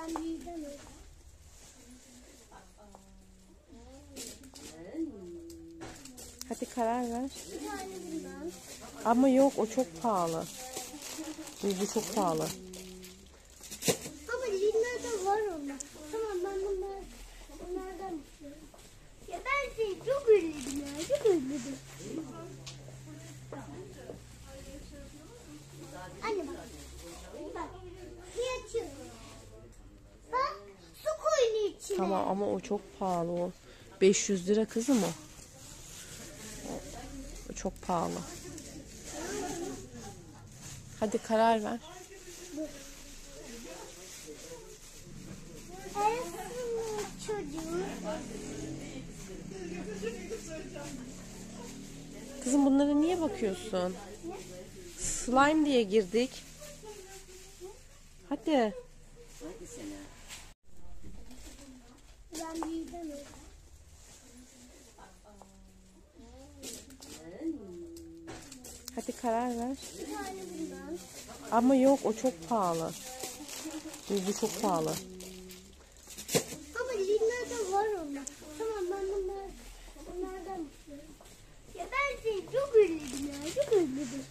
Ben büyüdüm. Hadi karar ver. Bir tane bundan. Ama yok, o çok pahalı. Bu çok pahalı. Ama Lina'da var onlar. Tamam, ben bunlardan istiyorum. Ya ben seni çok özledim ya. Çok özledim. Anne bak. Bak. Bir açıyorum. Bak. Su koyunu içine. Tamam ama o çok pahalı o. 500 lira kızım o. O çok pahalı. Hadi karar ver. Çocuğu. Kızım bunlara niye bakıyorsun? Slime diye girdik. Hadi. Ben büyüdüm. Hadi karar ver. Bir tane bundan. Ama yok, o çok pahalı. Bu çok pahalı. Ama Lina'da var onlar. Tamam, ben bunlardan istiyorum. Ya ben seni çok özledim ya. Çok özledim.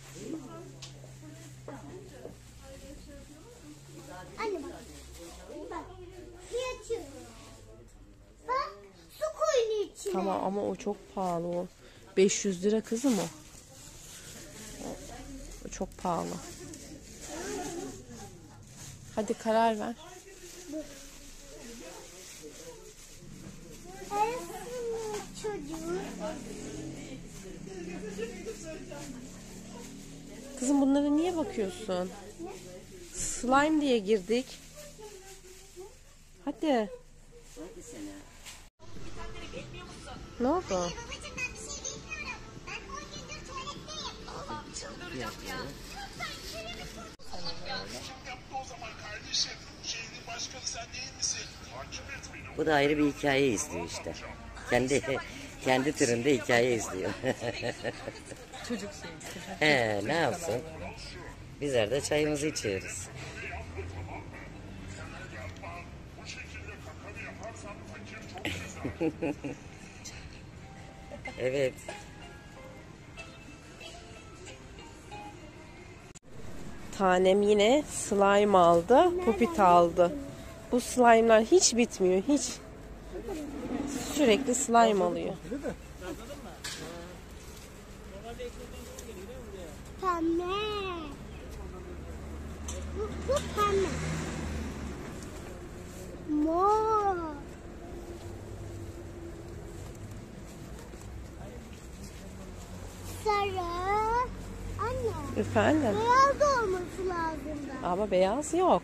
Anne bak. Bak. Bir açıyorum. Bak. Su koyunu içine. Tamam ama o çok pahalı o. 500 lira kızım o. O çok pahalı. Hadi karar ver. Çocuğu. Kızım bunlara niye bakıyorsun? Slime diye girdik. Hadi. Ne oldu? Bu da ayrı bir hikaye izliyor işte. Kendi türünde hikaye izliyor. Çocuk Ne yapsın? Bizler de çayımızı içiyoruz. Evet. Tanem yine slime aldı, pupit aldı. Bu slime'lar hiç bitmiyor, hiç. Sürekli slime alıyor. Pembe. Bu pembe. Mor. Sarı. Anne. Efendim? Beyaz olması lazımdı. Ama beyaz yok.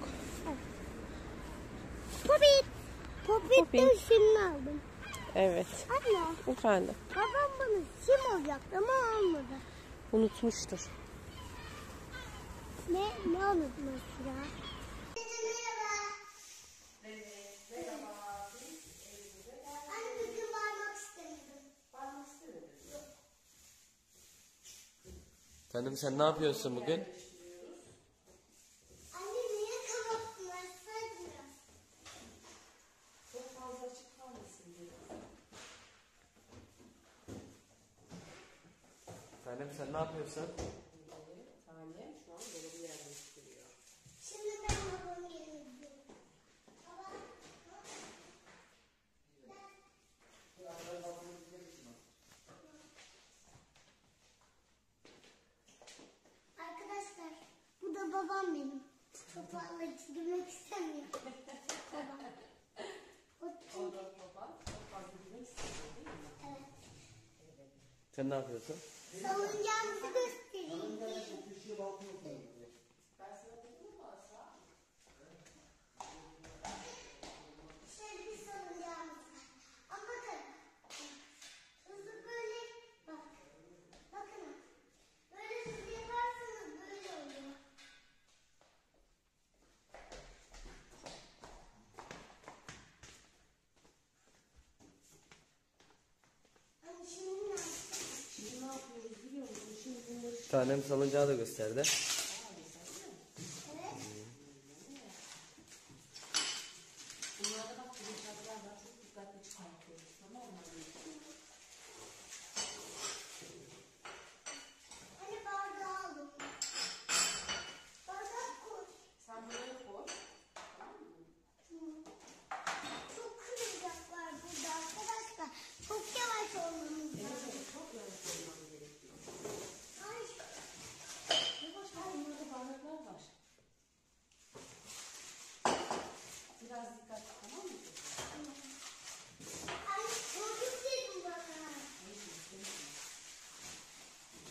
Popit. Popit Popit. de şimdi aldım. Evet. Anne. Efendim? Babam bana sim olacaktı ama olmadı. Unutmuştur. Ne unutmuş ya? Merhaba. Anne bugün varmak istemedim. Canım sen ne yapıyorsun bugün? Anne niye kapattın? Açsaydın. Canım sen ne yapıyorsun? Tanem şu an dolabı yerleştiriyor. Şimdi ben babamın yerine gidiyorum. Baba. Arkadaşlar, bu da babam benim. Çok fazla girmek istemiyor. Babam. O da Baba çok fazla gitmek istemiyor değil mi? evet. Sen ne yapıyorsun? Salıncağımızı göstereyim. Şöyle bir salıncağımız var. Ama bakın. Hızlı böyle bak. Bakın. Böyle hızlı yaparsanız böyle oluyor. Hani şimdi ne yapıyoruz biliyor musun? Şimdi bunları Tanem salıncağı da gösterdi.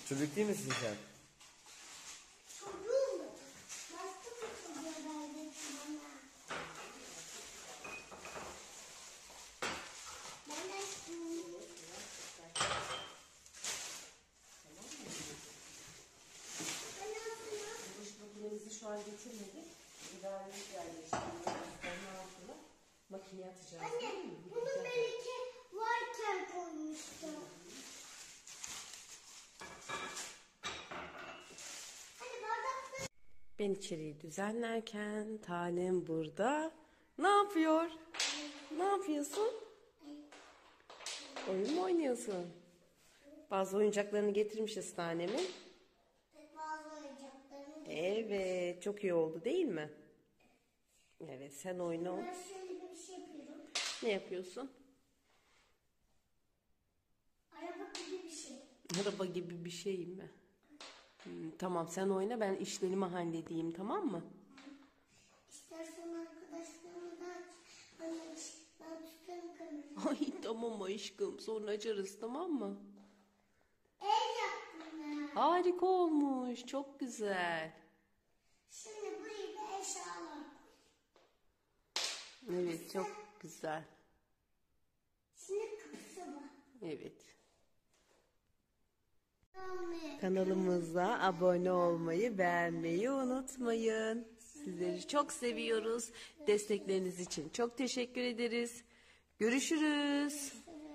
Çocuk değil misin sen? Çocuğum mu? Başka bir çocuğa benzettim bana. Ben de Bulaşık makinemizi şu an getirmedik. Güvenlik yerleştirdik. Ondan sonra makineye atacağız. anne, bunu Melike varken koymuştum. Hani bardakta Ben içeriği düzenlerken tanem burada. Ne yapıyor? Ne yapıyorsun? Oyun mu oynuyorsun? Bazı oyuncaklarını getirmişiz tanemin. bazı oyuncaklarını Evet, çok iyi oldu değil mi? Evet, sen oyna. ben şöyle bir şey yapıyorum. Ne yapıyorsun? Araba gibi bir şey. Araba gibi bir şey mi? Tamam, sen oyna, ben işlerimi halledeyim, tamam mı? İstersen arkadaşlarımı da aç. Ben tutarım kamerayı. Ay tamam aşkım, sonra açarız, tamam mı? Ev yaptım ben. Harika olmuş, çok güzel. Şimdi buraya da eşyalar koy. Evet, çok güzel. Şimdi kapısı var. Evet. Almaya. Kanalımıza abone olmayı, beğenmeyi unutmayın. Sizleri çok seviyoruz. Destekleriniz için çok teşekkür ederiz. Görüşürüz.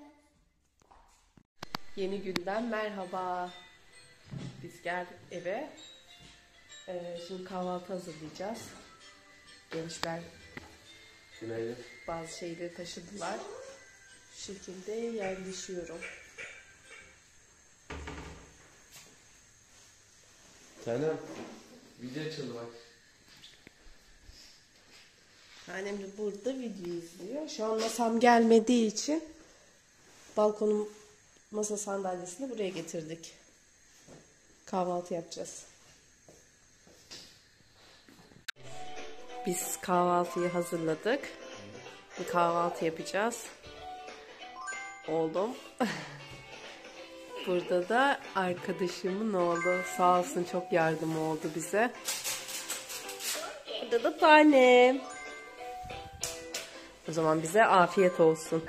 Yeni günden merhaba. Biz geldik eve. Şimdi kahvaltı hazırlayacağız. Gençler Günaydın. bazı şeyleri taşıdılar. Şu şekilde yerleşiyorum. Tanem. Video açıldı bak. Annem de burada video izliyor. Şu an masam gelmediği için balkonun masa sandalyesini buraya getirdik. Kahvaltı yapacağız. Biz kahvaltıyı hazırladık. Bir kahvaltı yapacağız. Oğlum. Burada da arkadaşımın oğlu. Sağ olsun, çok yardım oldu bize. Burada da tanem. O zaman bize afiyet olsun.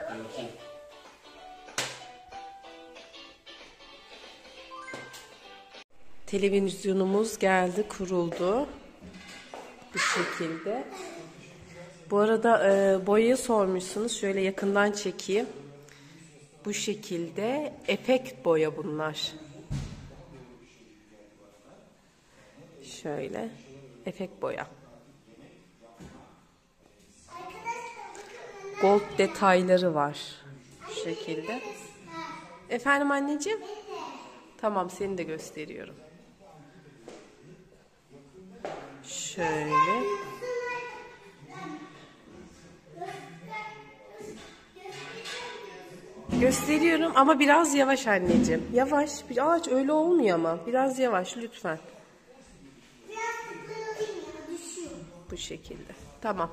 Televizyonumuz geldi, kuruldu. Bu şekilde. Bu arada boyayı sormuşsunuz. Şöyle yakından çekeyim. Bu şekilde efekt boya bunlar. Şöyle efekt boya. Gold detayları var. Şu şekilde. Efendim anneciğim? Tamam, seni de gösteriyorum. Şöyle. Gösteriyorum ama biraz yavaş anneciğim. Yavaş. Aç öyle olmuyor ama. Biraz yavaş lütfen. Biraz da kırılayım ya, düşüyor. Bu şekilde. Tamam.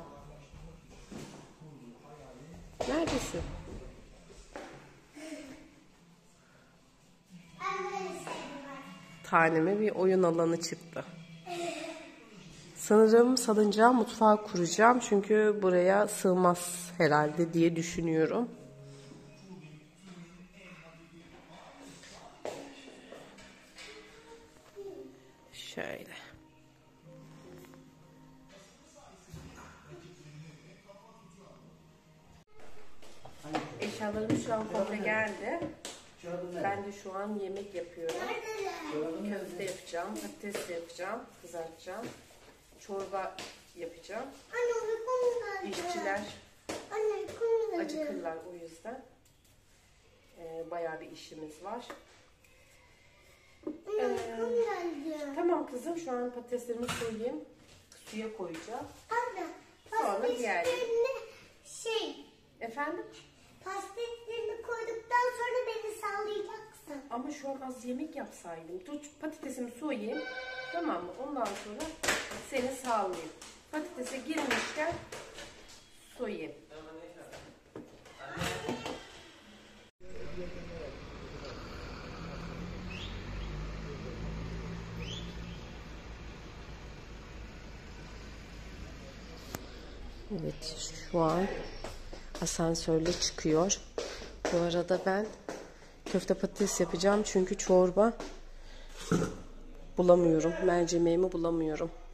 Neredesin? Ben böyle sevdim. Taneme bir oyun alanı çıktı. Sanırım salıncağı mutfağa kuracağım. Çünkü buraya sığmaz herhalde diye düşünüyorum. Şöyle. Eşyalarım şu an komple geldi. Ben de şu an yemek yapıyorum. Köfte yapacağım, patates yapacağım, kızartacağım. Çorba yapacağım. Anne uykum geldi. İşçiler Anne uykum geldi. acıkırlar o yüzden. Bayağı bir işimiz var. Anne uykum geldi. Tamam kızım, şu an patateslerimi soyayım. Suya koyacağım. Anne Sonra diğer. şey Efendim? pastetlerini koyduktan sonra beni sallayacaksın. Ama şu an az yemek yapsaydım. Dur patatesimi soyayım. Tamam mı? Ondan sonra seni sağlayayım. Patatese girmişken soyayım. Evet, şu an asansörle çıkıyor. Bu arada ben köfte patates yapacağım çünkü çorba bulamıyorum. Mercimeğimi bulamıyorum.